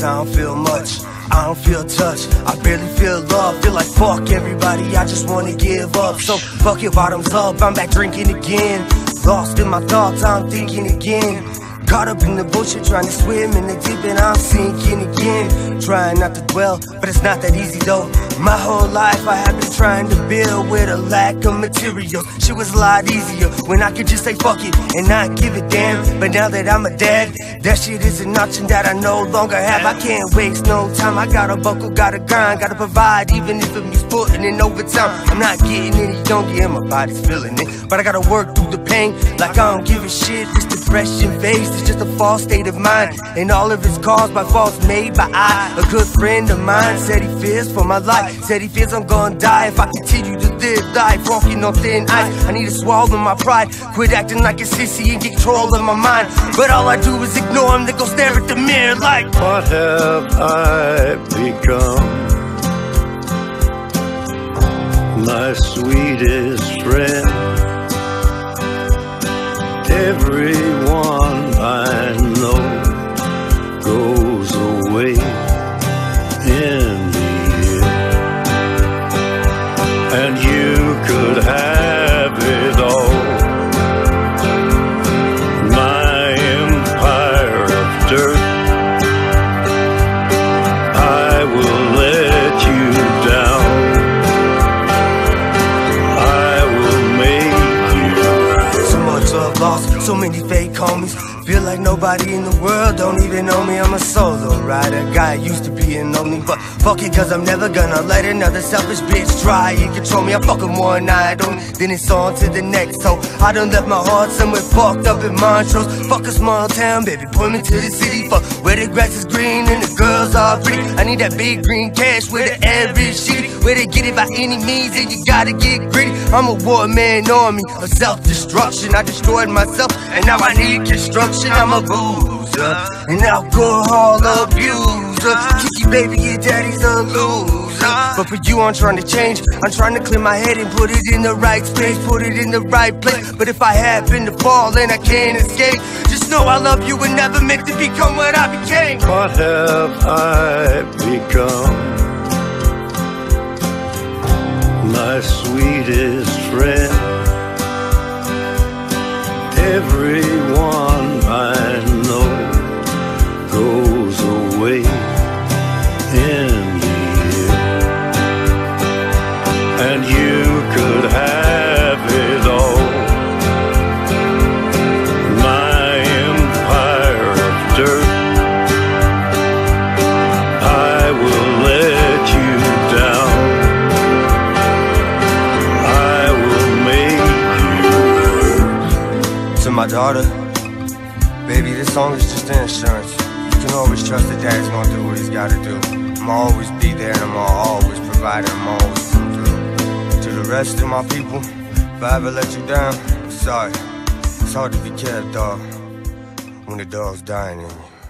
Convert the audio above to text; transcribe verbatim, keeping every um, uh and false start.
cause I don't feel much. I don't feel touched, I barely feel love. Feel like fuck everybody, I just wanna give up. So fuck it, bottoms up, I'm back drinking again. Lost in my thoughts, I'm thinking again. Caught up in the bullshit, trying to swim in the deep end, I'm sinking again. Trying not to dwell, but it's not that easy though. My whole life I have been trying to build with a lack of material. Shit was a lot easier when I could just say fuck it and not give a damn. But now that I'm a dad, that shit is an option that I no longer have. I can't waste no time, I gotta buckle, gotta grind, gotta provide, even if it means putting in overtime. I'm not getting any younger and my body's feeling it, but I gotta work through the pain like I don't give a shit. This depression phase is just a false state of mind, and all of it's caused by faults made by I. A good friend of mine said he fears for my life, said he fears I'm gonna die if I continue to live life walking on thin ice. I need to swallow my pride, quit acting like a sissy and get control of my mind. But all I do is ignore him, then go stare at the mirror like, what have I become? My sweetest friend, everyone I know goes away in the end, and you could have it all. My empire of dirt, I will let you down. I will make you. So much love lost, so many fake homies. Feel like nobody in the world don't even know me. I'm a solo rider, guy used to be in lonely, but fuck it, cause I'm never gonna let another selfish bitch try and control me. I fuck him one night on, then it's on to the next. So I done left my heart somewhere fucked up in Montrose. Fuck a small town, baby, point me to the city. Fuck where the grass is green and the girls are pretty. I need that big green cash where the air is shitty, where they get it by any means and you gotta get gritty. I'm a war man army of self-destruction. I destroyed myself and now I need construction. I'm a boozer, an alcohol abuser. Kiki baby, your daddy's a loser. But for you I'm trying to change, I'm trying to clear my head and put it in the right space, put it in the right place. But if I happen to fall and I can't escape, just know I love you and never meant to become what I became. What have I become? My sweetest friend, everyone I know goes away in the end, and you could have it all. My empire of dirt, I will let you down. I will make you. To my daughter, baby, this song is just the insurance. You can always trust that dad's gonna do what he's gotta do. I'ma always be there and I'ma always provide and I'ma always come through. To the rest of my people, if I ever let you down, I'm sorry. It's hard to be Kevdogg when the dog's dying in you.